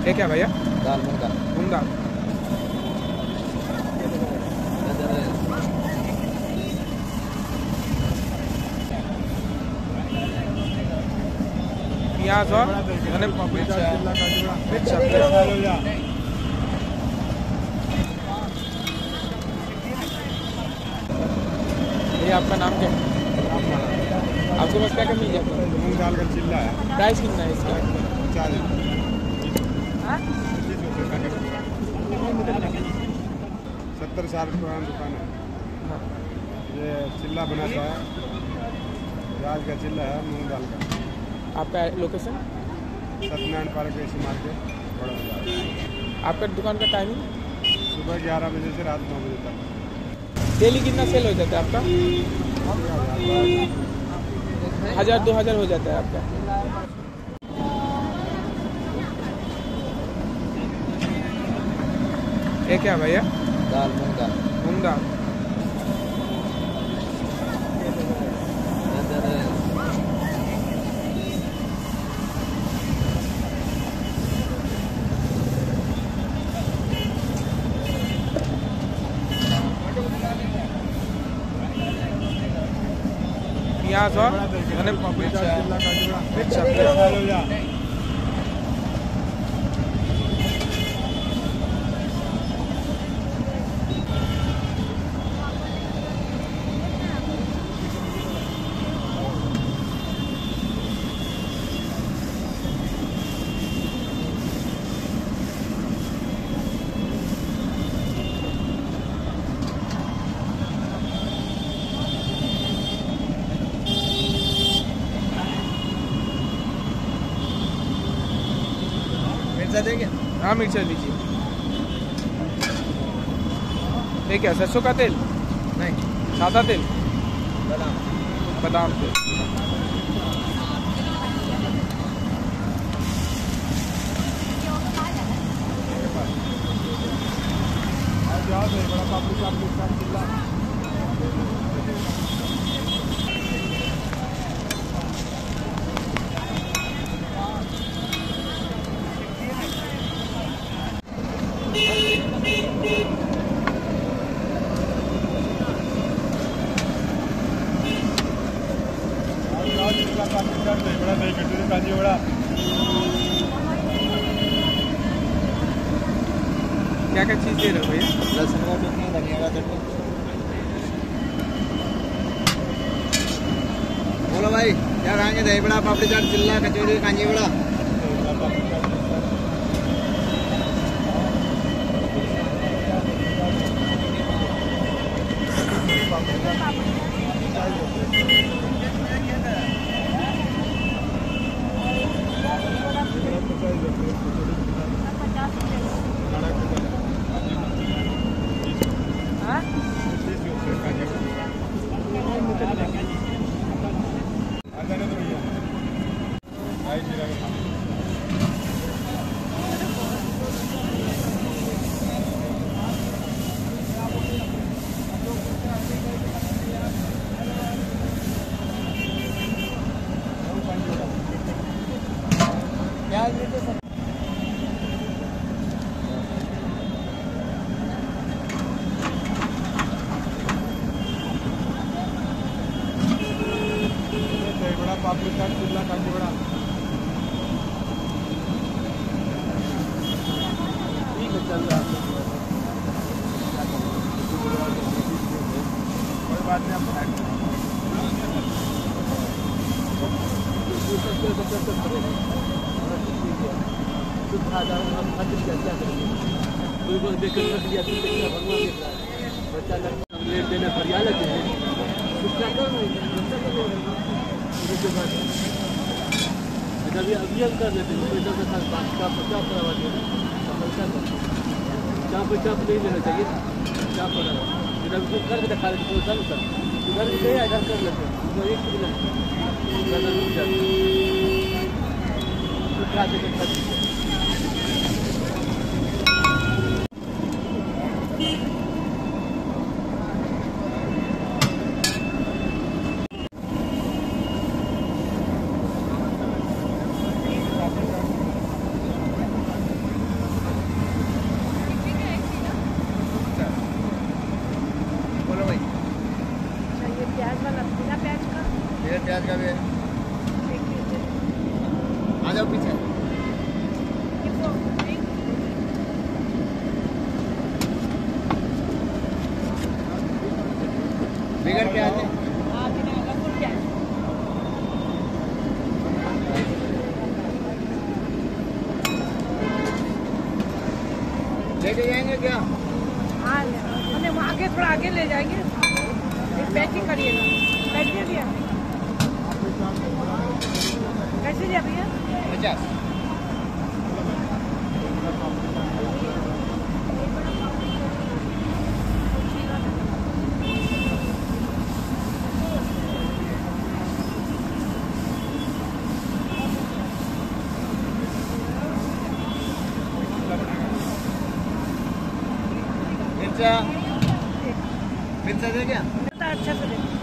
ये क्या भैया? दाल मूंग दाल। मूंग दाल। प्याज और धने मिर्चा। ये आपका नाम क्या है? आपके पास क्या क्या मिल जाता है? मूंग दाल का चिल्ला है। प्राइस कितना है इसका? 70 साल पुरानी दुकान है। हाँ। ये चिल्ला बनाता है, प्याज का चिल्ला है, मूंग दाल का। आपका location? Satyanarayan park AC market, Bara Bazar. आपका दुकान का टाइमिंग? सुबह 11 बजे से रात 9 बजे तक। डेली कितना सेल हो जाता है आपका? 1000-2000 हो जाता है आपका। ये क्या भैया? दाल मूंग दाल। मूंग दाल। प्याज और धने मिर्चा। मिर्चा देंगे? हाँ मिर्चा लीजिए। ये क्या, सरसों का तेल? नहीं, सादा तेल? बादाम तेल। बड़ा पापड़ी का चिल्ला। बड़ा दही कटोरी कांजी बड़ा। क्या क्या चीज़ दे रहे हो भैया? लहसुन का चटनी, धनिया का चटनी। बोलो भाई, क्या खाएंगे? दही बड़ा, पापड़ी चाट, चिल्ला, कचौरी, कांजी बड़ा। पापड़ी चाट, चिल्ला, कांजी बड़ा। ठीक है, चल रहा है। कोई बात नहीं, आप देने फरिया लेते हैं। अभी हम कर लेते हैं, चाप नहीं लेना चाहिए, चाप इधर कर के दिखा देते सर, इधर भी गए इधर कर लेते हैं, एक लेके जाएंगे क्या? हाँ हमें आगे थोड़ा आगे ले जाएंगे। एक पैकिंग करिएगा। कैसे दिया? कैसे दिया भैया? 50। मिर्चा दे क्या? अच्छा से दे।